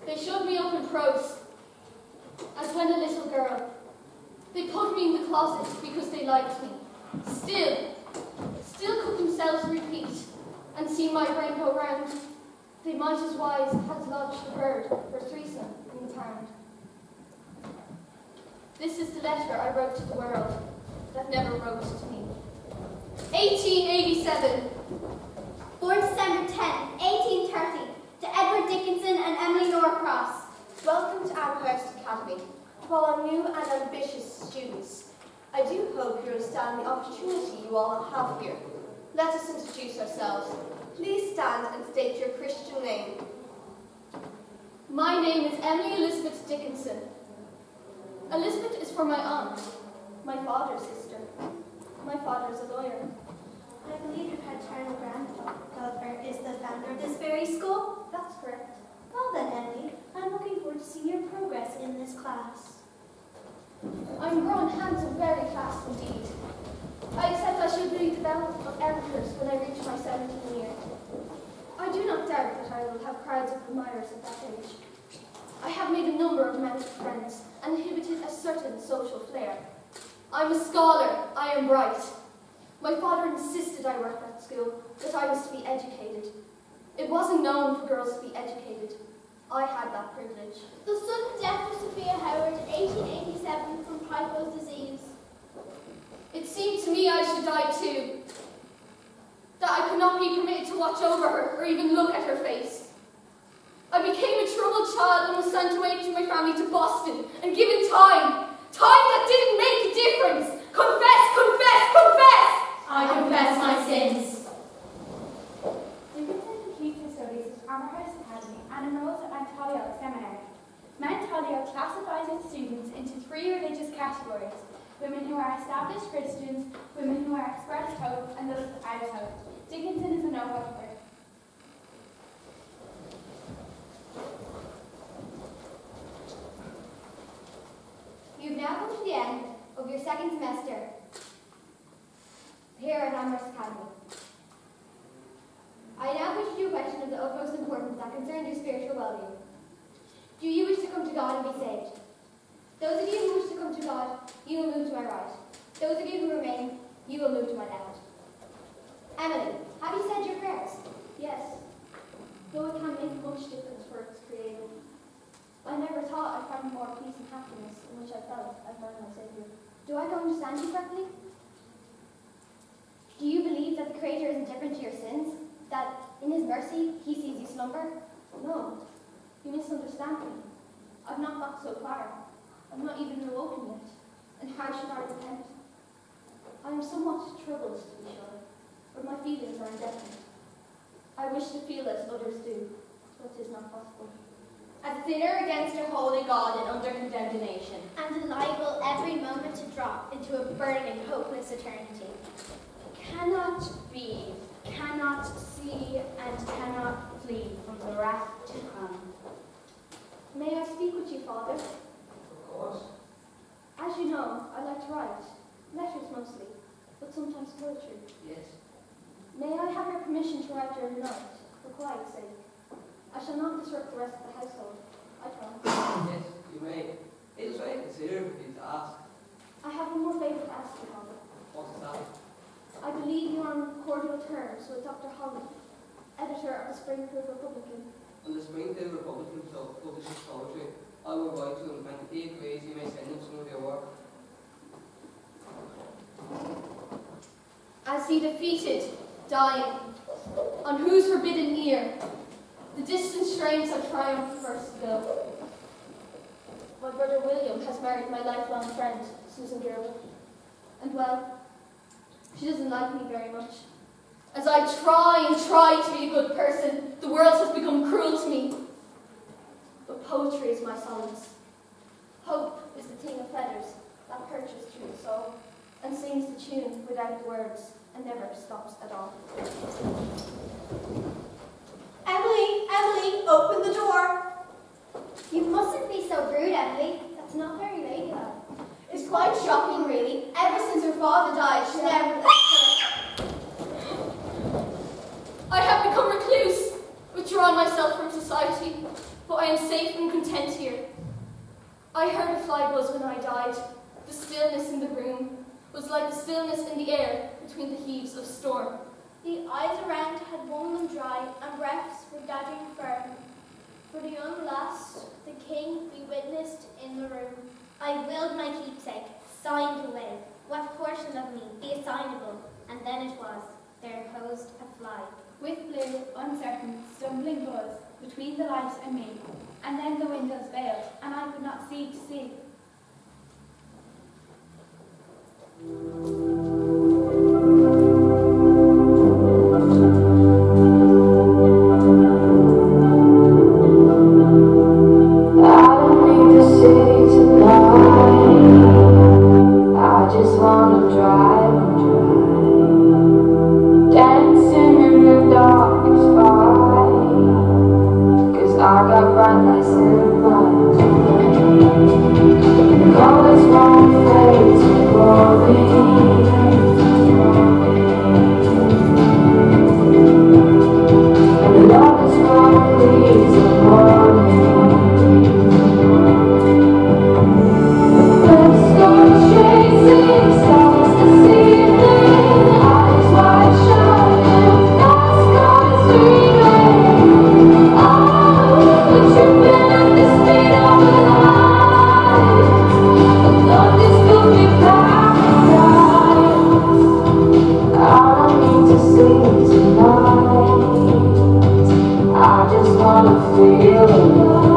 They showed me up in prose, as when a little girl. They put me in the closet because they liked me. Still could themselves repeat, and see my brain go round. They might as wise had lodged a bird for threesome in the pound. This is the letter I wrote to the world that never wrote to me. 1887. Born December 10, 1830, to Edward Dickinson and Emily Norcross. Welcome to Arklow Academy, to all our new and ambitious students. I do hope you understand the opportunity you all have here. Let us introduce ourselves. Please stand and state your Christian name. My name is Emily Elizabeth Dickinson. Elizabeth is for my aunt, my father's sister. My father is a lawyer. I believe your paternal grandfather is the founder of this very school? That's correct. Well then, Emily, I'm looking forward to seeing your progress in this class. I'm growing handsome very fast indeed. I accept I shall be the belle of emperors when I reach my 17th year. I do not doubt that I will have crowds of admirers at that age. I have made a number of mounted friends and inhibited a certain social flair. I'm a scholar, I am bright. My father insisted I work at school, that I was to be educated. It wasn't known for girls to be educated. I had that privilege. The sudden death of Sophia Howard in 1887 from typhus disease. It seemed to me I should die too. That I could not be permitted to watch over her or even look at her face. I became a troubled child and was sent away to my family to Boston and given time. Time that didn't make a difference. Confess, confess, confess! I confess my sins. Dickinson completes his studies at Amherst Academy and enrolls at Mount Holyoke Seminary. Mount Holyoke classifies its students into 3 religious categories: women who are established Christians, women who are expressed hope, and those without hope. Dickinson is a no-hoper. You've now come to the end of your second semester here at Amherst Academy. I now put you a question of the utmost importance that concerns your spiritual well-being. Do you wish to come to God and be saved? Those of you who wish to come to God, you will move to my right. Those of you who remain, you will move to my left. Emily, have you said your prayers? Yes, though it can make much difference for its creator. I never thought I'd find more peace and happiness in which I felt I found my Saviour. Do I understand you correctly? Do you believe that the Creator is indifferent to your sins? That in His mercy, He sees you slumber? No, you misunderstand me. I've not got so far. I'm not even awoken yet. And how should I repent? I am somewhat troubled, to be sure, but my feelings are indefinite. I wish to feel as others do, but it is not possible. A sinner against a holy God and under condemnation. And liable every moment to drop into a burning, hopeless eternity. Cannot be, cannot see, and cannot flee from the wrath to come. May I speak with you, Father? Of course. As you know, I like to write. Letters mostly, but sometimes poetry. Yes. May I have your permission to write during the night, for quiet's sake? I shall not disrupt the rest of the household. I promise. Yes, you may. It is very considerate of you to ask. I have one more favour to ask you, Father. What is that? I believe you're on cordial terms with Dr. Holly, editor of the Springfield Republican. On the Springfield Republican publishes poetry. I will write to him, and if he agrees, you may send him some of your work. As he defeated, dying, on whose forbidden ear the distant strains of triumph first go. My brother William has married my lifelong friend, Susan Gilbert. And well, she doesn't like me very much. As I try to be a good person, the world has become cruel to me. But poetry is my solace. Hope is the thing of feathers that perches through the soul and sings the tune without the words and never stops at all. Emily, open the door. You mustn't be so rude, Emily. That's not very ladylike. It's quite shocking, really. Ever since her father died, she never... I have become recluse, withdrawn myself from society, but I am safe and content here. I heard a fly buzz when I died. The stillness in the room was like the stillness in the air between the heaves of storm. The eyes around had wrung them dry, and breaths were gathering firm. For the young lass, the king we witnessed in the room. I willed my keepsake, signed away. What portion of me be assignable? And then it was, there posed a fly. With blue, uncertain, stumbling buzz between the light and me, and then the windows veiled, and I could not see to see. I just wanna feel alive.